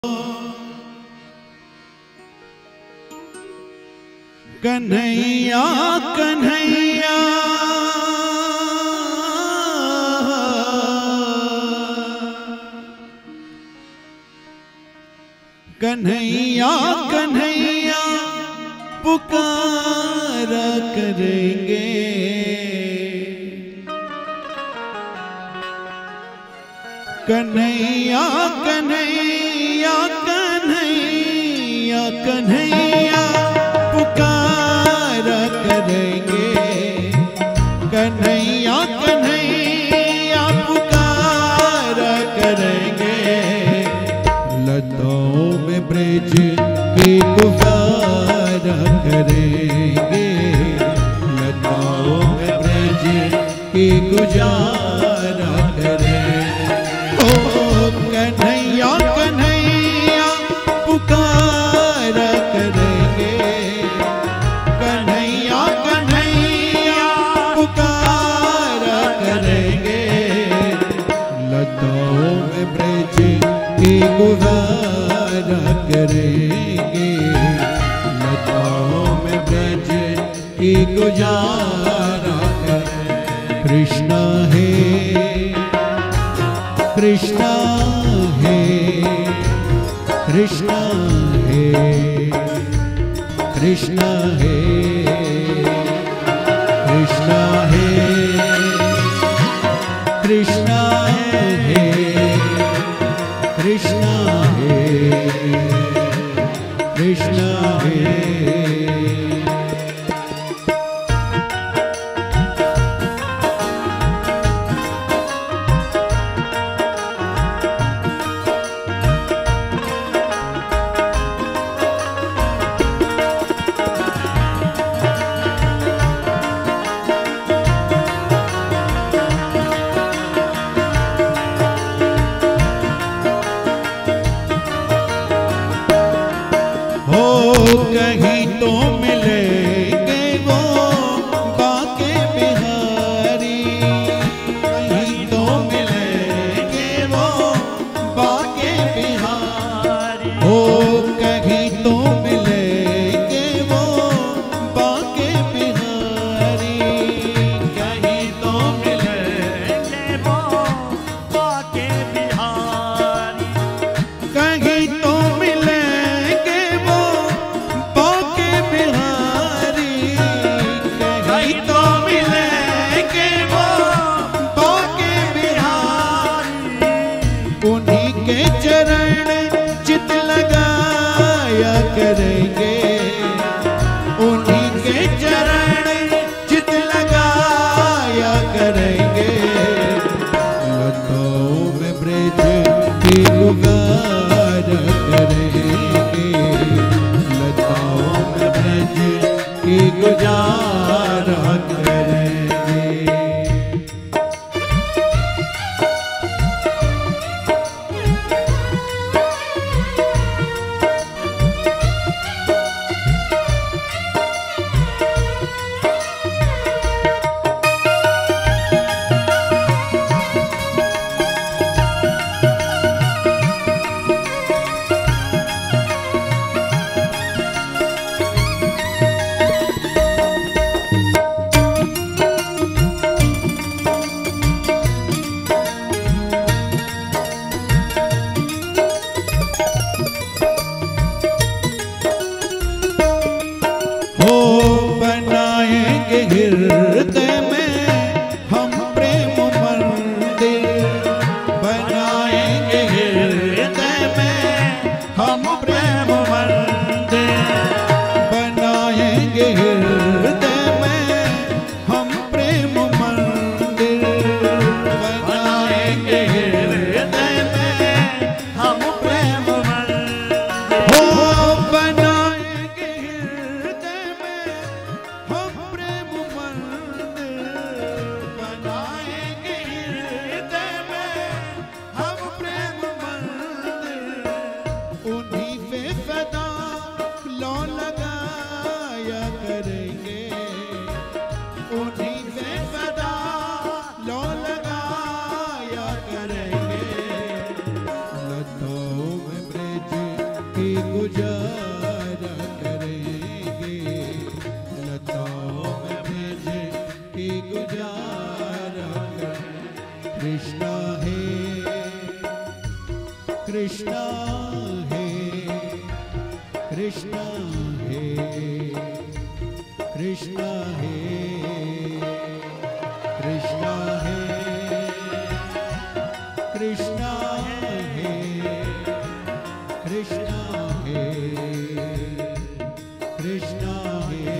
कन्हैया कन्हैया कन्हैया कन्हैया पुकारा करेंगे। कन्हैया कन्हैया कन्हैया कन्हैया पुकारा करेंगे। कन्हैया कन्हैया पुकारा करेंगे। लताओं में ब्रज की गुजारा करेंगे। लताओं में ब्रज की गुजारा करेंगे। कन्हैया कन्हैया पुकारा करेंगे। कन्हैया कन्हैया पुकारा करेंगे। लताओं में ब्रज की गुजारा करेंगे। लताओं में ब्रज की गुजारा करेंगे। कृष्णा है कृष्णा है कृष्णा है कृष्णा है कृष्णा है कृष्णा है कृष्णा है कृष्णा है। कहीं तो मिलेंगे वो बाके बिहारी। कहीं तो मिलेंगे वो बाके बिहारी। हो कहीं तो मिलेंगे वो बाके बिहारी। कहीं तो मिलेंगे वो बाके बिहारी। कहीं तो मिलेंगे वो बाके बिहारी। गुजारा करेंगे, लताओं में ब्रज की गुजारा करेंगे। कृष्णा है, कृष्णा है, कृष्णा है, कृष्णा है, कृष्णा है, कृष्णा है, कृष्णा है, कृष्णा है।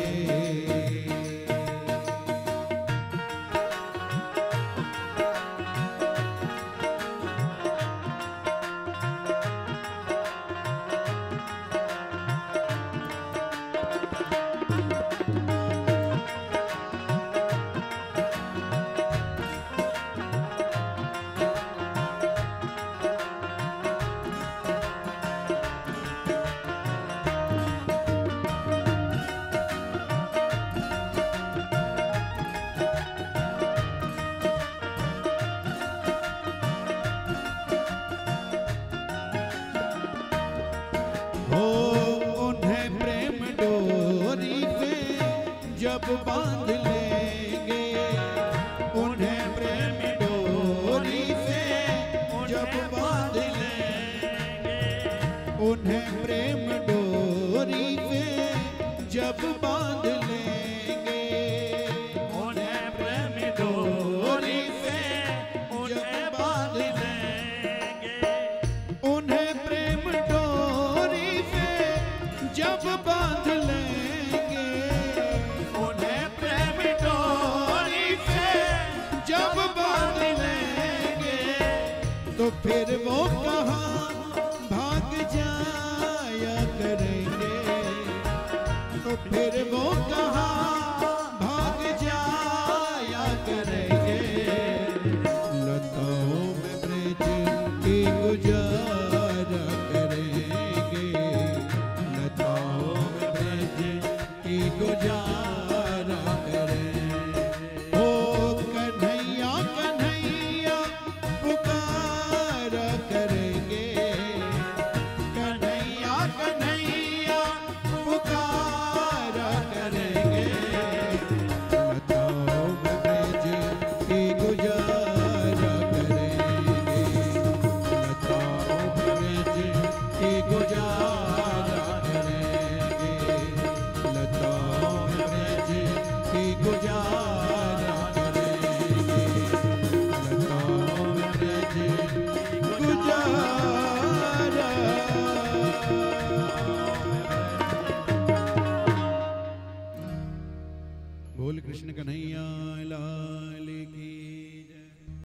जब बांध लेंगे उन्हें प्रेम डोरी से, जब बांध लेंगे उन्हें प्रेम डोरी से, जब बांध लेंगे उन्हें प्रेम डोरी से, उन्हें बांध लेंगे उन्हें प्रेम डोरी से, जब बांध लेंगे तो फिर वो कहाँ भाग जाया करेंगे, तो फिर वो कहाँ भाग जाया करेंगे। लताओं में ब्रज की गुजारा करेंगे, लताओं में ब्रज की गुजारा करेंगे। ओ कन्हैया कन्हैया पुकारा करेंगे, कन्हैया कन्हैया पुकारा करेंगे। लताओं में ब्रज की गुजारा करेंगे, लताओं में ब्रज की गुजारा करेंगे, लताओं में ब्रज की गुजारा करेंगे, लताओं में ब्रज गुजारा। बोल कृष्ण कन्हैया लाल की।